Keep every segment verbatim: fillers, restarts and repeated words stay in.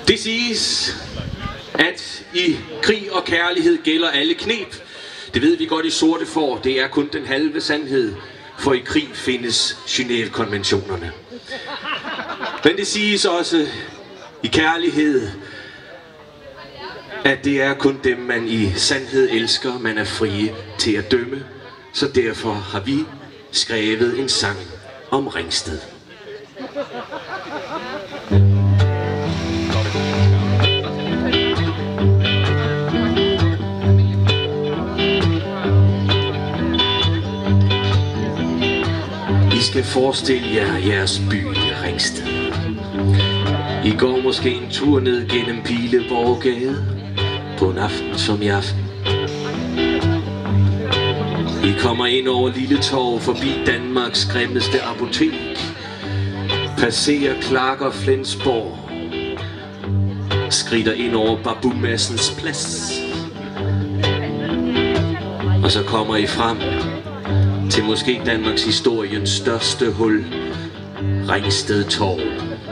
Det siges, at i krig og kærlighed gælder alle knep. Det ved vi godt i Sorte Får. Det er kun den halve sandhed, for i krig findes Genève-konventionerne. Men det siges også i kærlighed, at det er kun dem, man i sandhed elsker, man er frie til at dømme. Så derfor har vi skrevet en sang om Ringsted. I skal forestille jer jeres by Ringsted. I går måske en tur ned gennem Pileborggade på en aften som i aften. I kommer ind over Lille Torv forbi Danmarks grimmeste apotek. Passerer Clark og Flensborg. Skrider ind over Babu Madsens plads. Og så kommer I frem til måske Danmarks historiens største hul, Ringsted Torv.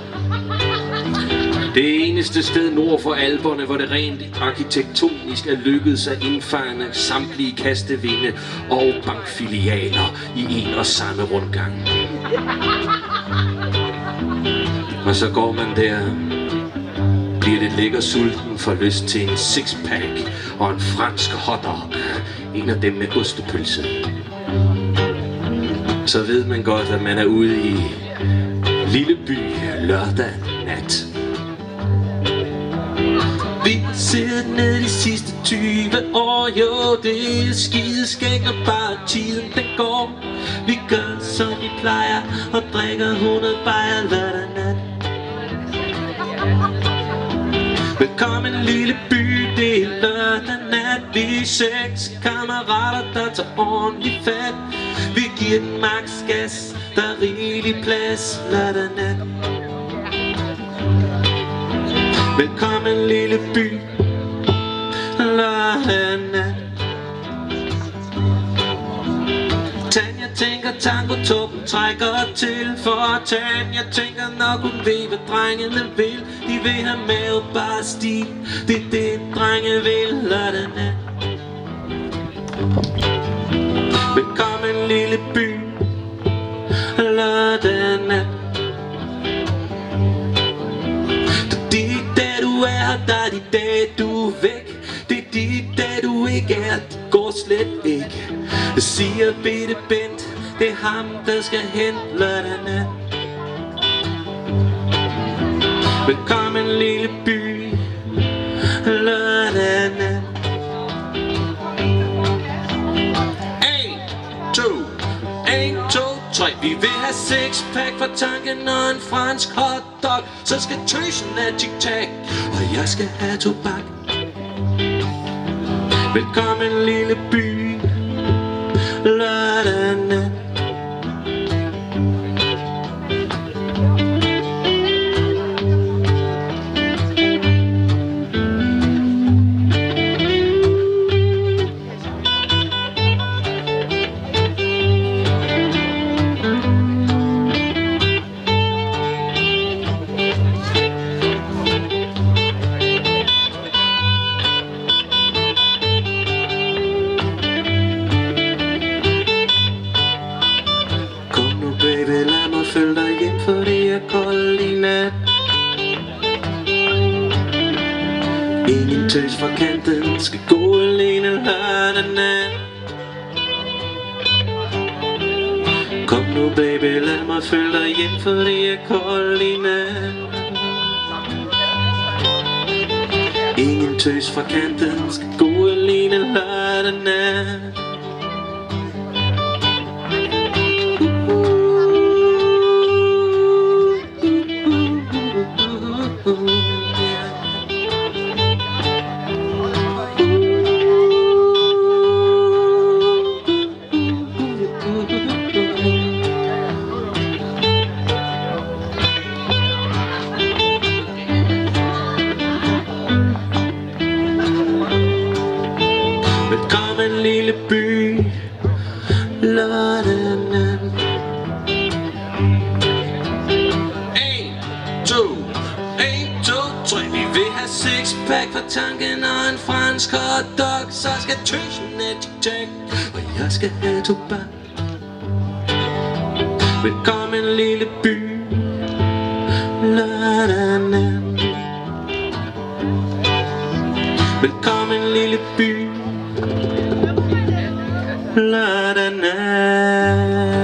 Det eneste sted nord for Alperne, hvor det rent arkitektonisk er lykkedes at indfange samtlige kastevinde og bankfilialer i en og samme rundgang. Og så går man der, bliver lidt lækker sulten, får lyst til en sixpack og en fransk hotdog, en af dem med ostepølse. Så ved man godt, at man er ude i Lilleby lørdag nat. Vi sidder ned de sidste tyve år, jo det er skideskægt, og bare tiden den går. Vi gør som vi plejer, og drikker hundrede bajer lørdag nat. Velkommen lille by, det er lørdag nat. Vi er seks kammerater, der tager ordentligt fat. Vi giver den max gas, der er rigelig plads lørdag nat. Velkommen lille by, lørdag nat. Tanja tænker tango, Torben trækker til. For Tanja tænker nok hun ved, hvad drengene vil. De vil have mave bare stil, det er det drenge vil lørdag nat. Velkommen lille by, lørdag nat. Du er her, der er de dage, du er væk. Det er de dage, du ikke er, det går slet ikke. Det siger bitte Bent, det er ham, der skal hente lørdag nat. Velkommen lille by, lørdag nat. En, to, en, to, tre. Vi vil have sixpack fra tanken og en fransk hotdog. Så skal tøsen have tic-tac, og jeg skal have tobak. Velkommen lille by, lørdag nat. Følg dig hjem, for det er koldt i nat. Ingen tøs fra kanten skal gå alene lørdag nat. Kom nu baby, lad mig følge dig hjem, for det er koldt i nat. Ingen tøs fra kanten skal gå alene lørdag nat. Velkommen lille by, lørdag nat. En, to, en, to, tre. Vi tanken og en fransk hotdog. Så skal tøsen have tic-tac, og jeg skal have tobak. Velkommen Lilleby, lørdag nat. Velkommen Lilleby, lørdag nat.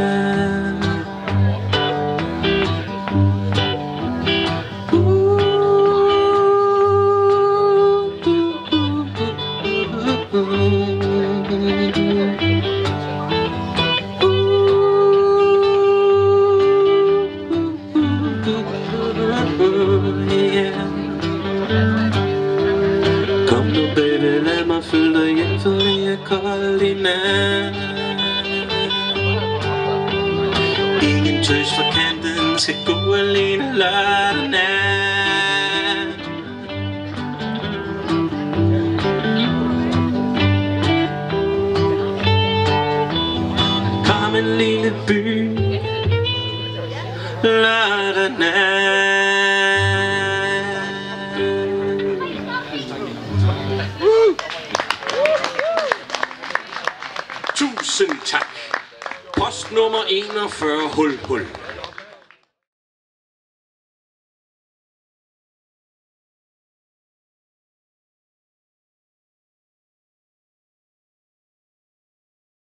Kom nu baby, lad mig følge dig hjem, for det er koldt i nat. Ingen tøs fra kanten skal gå alene lørdag nat. Kom en lille by, lørdag nat. Tusind tak. Postnummer enogfyrre hul hul.